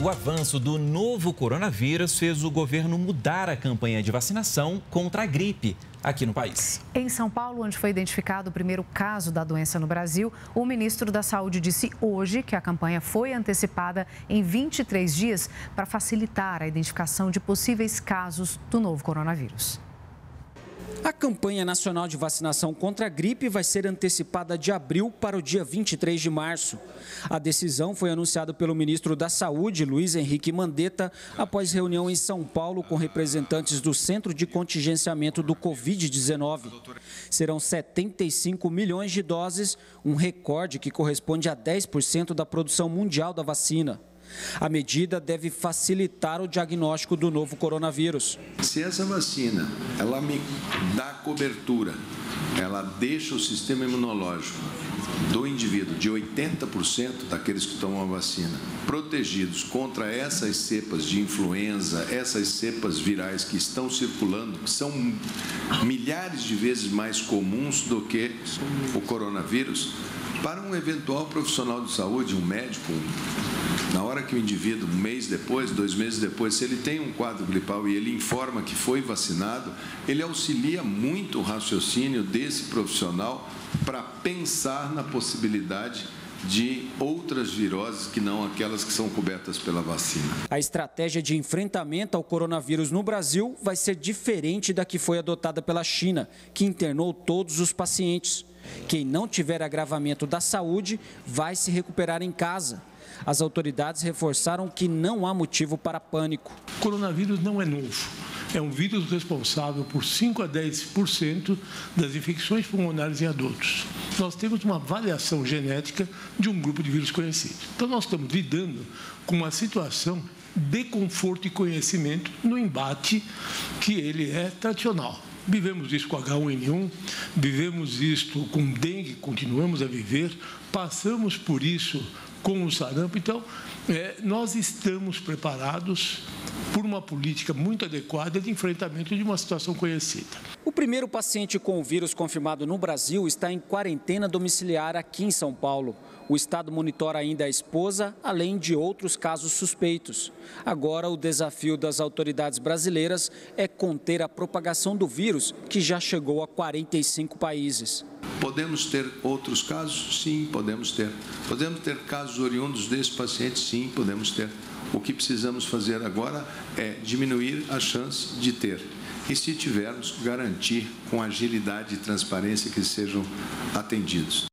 O avanço do novo coronavírus fez o governo mudar a campanha de vacinação contra a gripe aqui no país. Em São Paulo, onde foi identificado o primeiro caso da doença no Brasil, o ministro da Saúde disse hoje que a campanha foi antecipada em 23 dias para facilitar a identificação de possíveis casos do novo coronavírus. A campanha nacional de vacinação contra a gripe vai ser antecipada de abril para o dia 23 de março. A decisão foi anunciada pelo ministro da Saúde, Luiz Henrique Mandetta, após reunião em São Paulo com representantes do Centro de Contingenciamento do Covid-19. Serão 75 milhões de doses, um recorde que corresponde a 10% da produção mundial da vacina. A medida deve facilitar o diagnóstico do novo coronavírus. Se essa vacina, ela me dá cobertura, ela deixa o sistema imunológico do indivíduo, de 80% daqueles que tomam a vacina, protegidos contra essas cepas de influenza, essas cepas virais que estão circulando, que são milhares de vezes mais comuns do que o coronavírus, para um eventual profissional de saúde, um médico, na hora que o indivíduo, um mês depois, 2 meses depois, se ele tem um quadro gripal e ele informa que foi vacinado, ele auxilia muito o raciocínio desse profissional para pensar na possibilidade de outras viroses que não aquelas que são cobertas pela vacina. A estratégia de enfrentamento ao coronavírus no Brasil vai ser diferente da que foi adotada pela China, que internou todos os pacientes. Quem não tiver agravamento da saúde vai se recuperar em casa. As autoridades reforçaram que não há motivo para pânico. O coronavírus não é novo. É um vírus responsável por 5 a 10% das infecções pulmonares em adultos. Nós temos uma variação genética de um grupo de vírus conhecido. Então, nós estamos lidando com uma situação de conforto e conhecimento no embate que ele é tradicional. Vivemos isso com H1N1, vivemos isso com dengue, continuamos a viver, passamos por isso com o sarampo. Então, nós estamos preparados por uma política muito adequada de enfrentamento de uma situação conhecida. O primeiro paciente com o vírus confirmado no Brasil está em quarentena domiciliar aqui em São Paulo. O estado monitora ainda a esposa, além de outros casos suspeitos. Agora, o desafio das autoridades brasileiras é conter a propagação do vírus, que já chegou a 45 países. Podemos ter outros casos? Sim, podemos ter. Podemos ter casos oriundos desse paciente? Sim, podemos ter. O que precisamos fazer agora é diminuir a chance de ter. E, se tivermos, garantir com agilidade e transparência que sejam atendidos.